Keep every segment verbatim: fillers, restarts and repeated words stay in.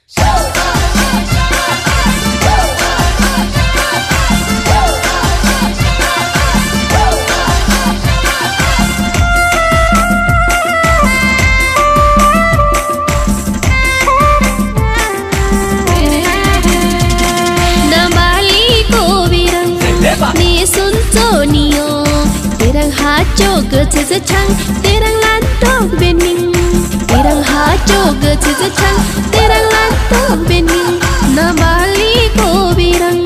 Terang chang, terang lantok bening. Terang hajo gece chang, terang lantok bening. Nabali ko birang.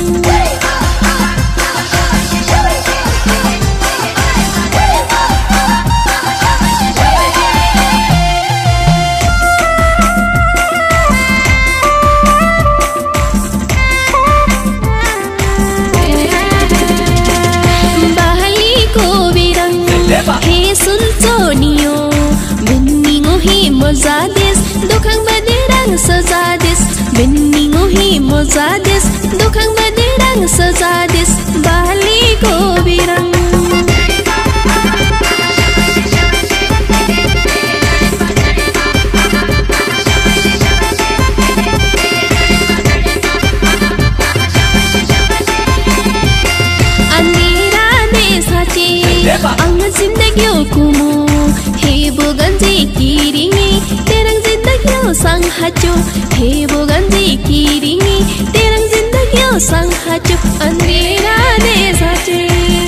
He sun tonio, beningo hi mozades, dokang baderang sezades, beningo hi mozades, dokang baderang sezades, bali ko birang. Ang zindagi kumu hebo ganji kiringi terang zindagi sang hajo hebo ganji kiringi terang zindagi sang hajo andira de sache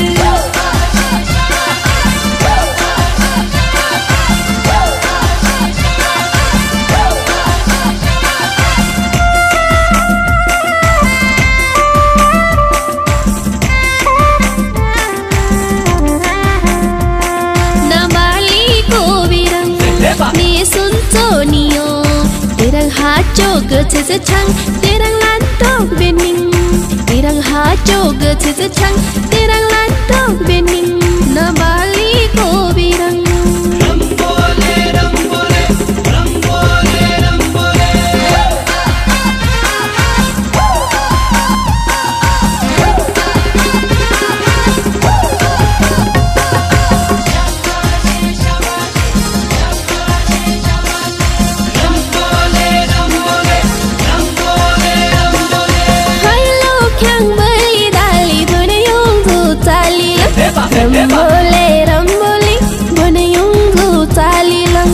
Ni sun tonio, terang hajo gece chang, terang lantok bening. Terang hajo gece chang, terang lantok bening. Nabali ko birang. Rambole, rambole, rambole, rambole. Rambole, rambole, bonayung tali lang.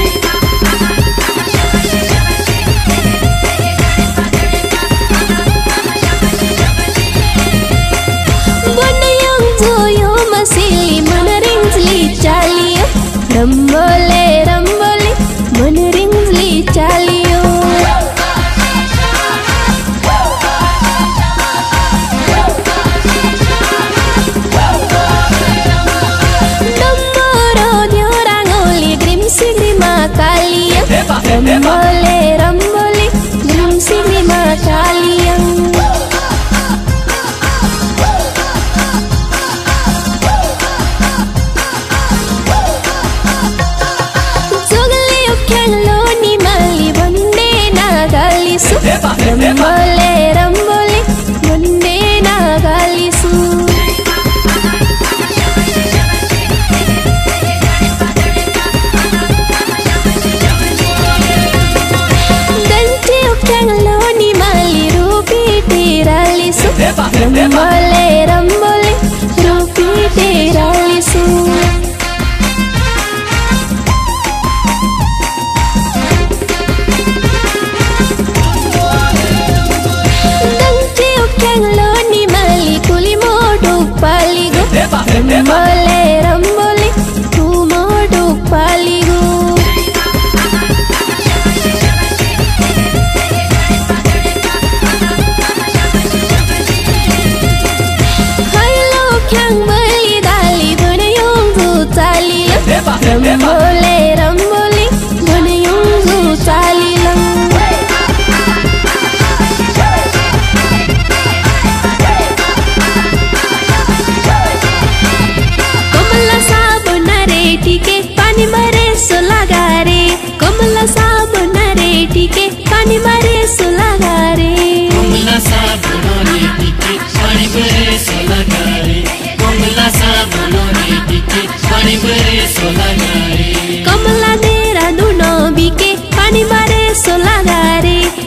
Bonayung tuyo masili manaring zli chali. Rambole, rambole, manaring zli chali. Rambole, rambole, grim sini makaliang. Jogali ukyang loni mali bonde nagalisu. Rambole, rambole, bonde nagalisu. Rambole, rambole, rupi tiralisu. Dang tiup kang loni mali kuli moduk paligo. Rambole, rambole, ku moduk paligo. Rambole, rambole, bonayung tali lang. Komala sabunare tike pani mare sulagare. Komala sabunare tike pani mare sulagare. Komala sabunare tike pani mare sulagare. Komala sabunare tike pani mare sulagare. Kamala dera duno bike pani mare solagare.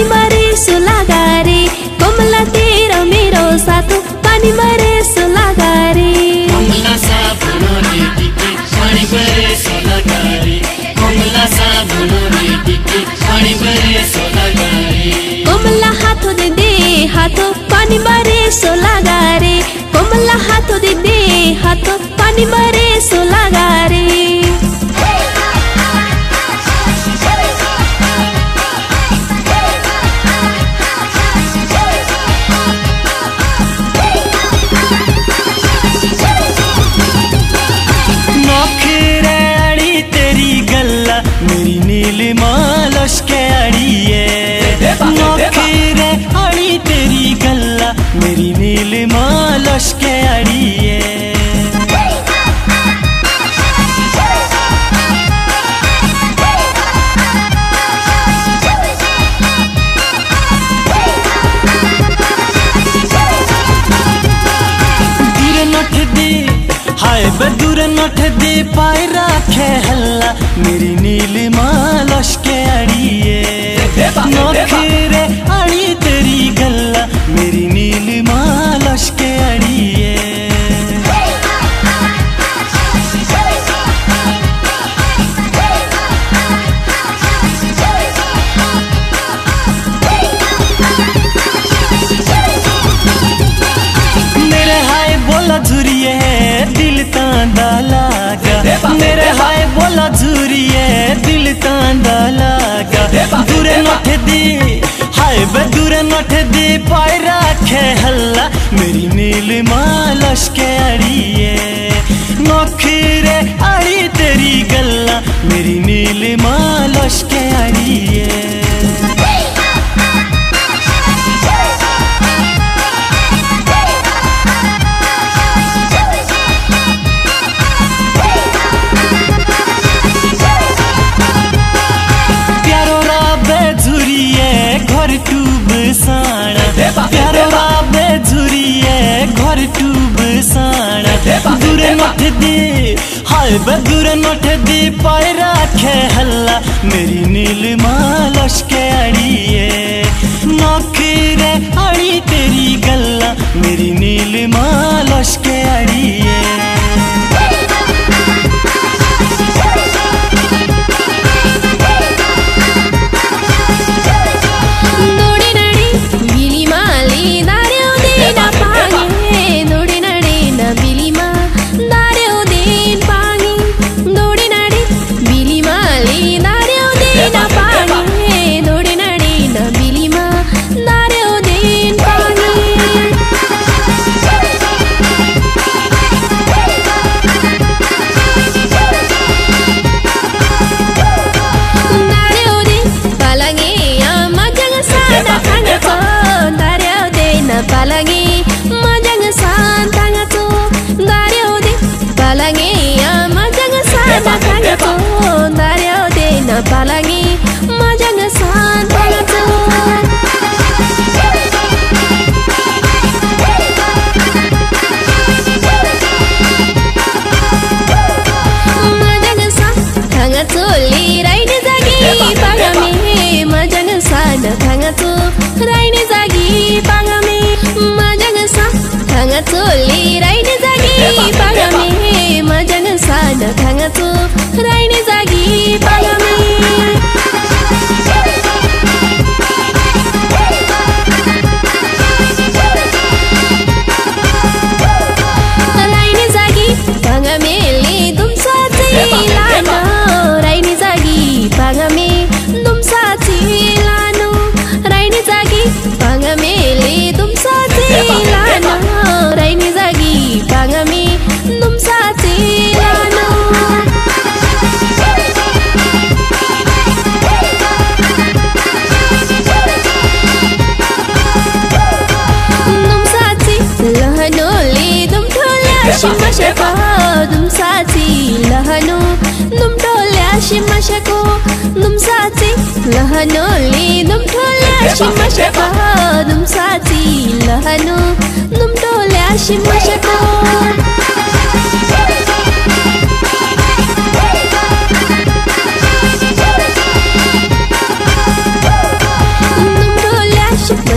पानी मारे सुलागा रे कमला तेरा मेरो साथ पानी मारे सुलागा रे कमला साबुनो रे टिके पानी मारे सुलागा रे कमला साबुनो रे टिके पानी मारे सुलागा रे कमला हाथों दे दे हाथों पानी मारे सुलागा रे कमला हाथों दे दे हाथों पानी मारे सुलागा रे मेरी नीलिमा लश्के अड़िए नौखीरे अड़ी तेरी गल्ला मेरी नीलिमा लश्के अड़िए दूर नठ दी हाय बदूर नठ दी पाए राखे हल्ला मेरी नीलिमा लश्के अड़िए नौखीरे अड़ी तेरी गल्ला मेरी नीलिमा लश्के अड़िए मेरे हाय बोला झुरिए दिल तांदा लागा मेरे हाय बोला झुरिए दिल तांदा लागा दूरे नठ दी हाय बे दूरे नठ दी पाए राखे हल्ला मेरी नीलिमा लश्के अड़िए नौखीरे अड़ी तेरी गल्ला मेरी नीलिमा लश्के अड़िए घर टूब साणा प्यारो राबे झुरिए घर टूब साणा दूर नठ दी हाय बे दूर नठ दी पाए राखे हल्ला मेरी नीलिमा लश्के अड़िए नौखीरे अड़ी तेरी गल्ला मेरी Nilima लश्के अड़िए Palangi majang santanga tu dario de palangi majang santanga tu dario de na palangi majang santanga tu majang santanga tu lirai de zagi pagami majang santanga tu rai de zagi pagami majang sa thanga tu lirai ni zagi pagami majang sa na thanga tu rai ni zagi pagami rai ni zagi pagami li dum sa ti lano rai ni zagi pagami dum sa ti lano rai ni zagi pagami li dum sa lano rai ni zagi pagami dum sa lano dum sa lano li dum thola shima shako dum sa lano dum thola shima shako dum sa lano li dum thola shima shako dum sa lano dum thola shima shako dum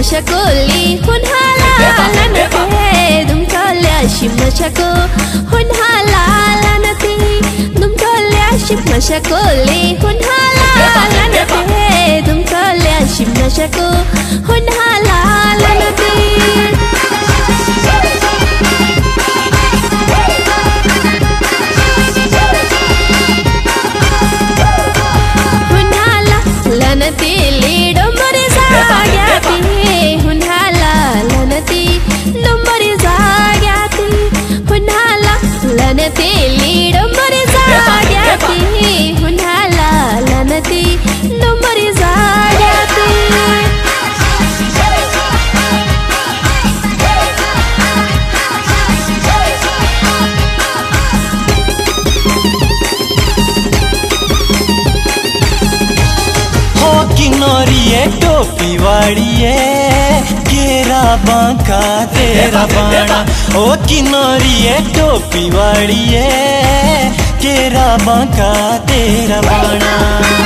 mashakoli hunhala lanate dum kalya shim mashako hunhala lanate dum kalya shim mashakoli hunhala lanate dum kalya shim mashako hunhala lanate lanati lidombari zagyati hunhala lanati dombari zagyati hunhala lanati lidombari zagyati hunhala lanati dombari zagyati किनोरिए टोपी वाड़िए केरा बांका तेरा बाणा ओ किनोरिए टोपी वाड़िए केरा बांका तेरा बाणा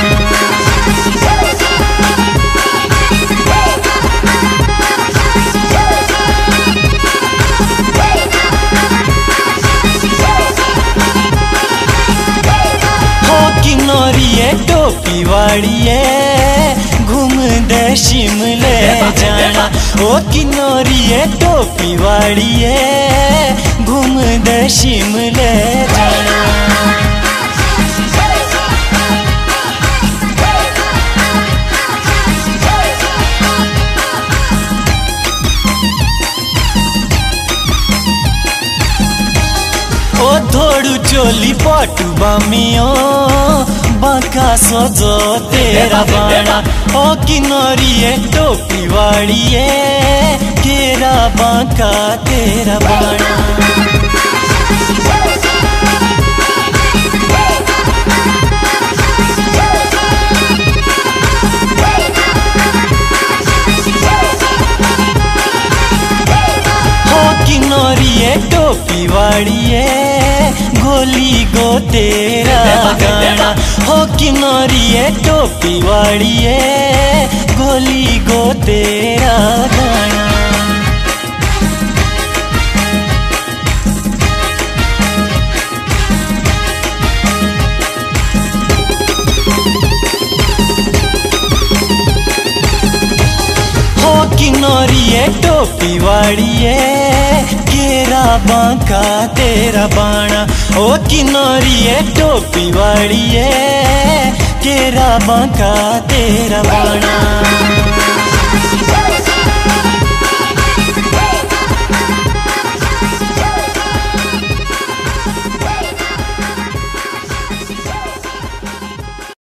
किनोरिए टोपी वाड़िए घूम दे शिमले जाना ओ किनोरिए टोपी वाड़िए घूम दे शिमले जाना ओ धोड़ू चोली पाटू बामियो बांका सोजो तेरा बाणा ओ किनोरिए टोपी वाड़िए केरा बांका तेरा बाणा किनोरिए टोपी वाड़िए गोली गो तेरा गाना हो किनोरिए टोपी वाड़िए गोली गो तेरा गाना किनोरिए टोपी वाड़िए केरा बांका तेरा बाणा ओ किनोरिए टोपी वाड़िए केरा बांका तेरा बाणा।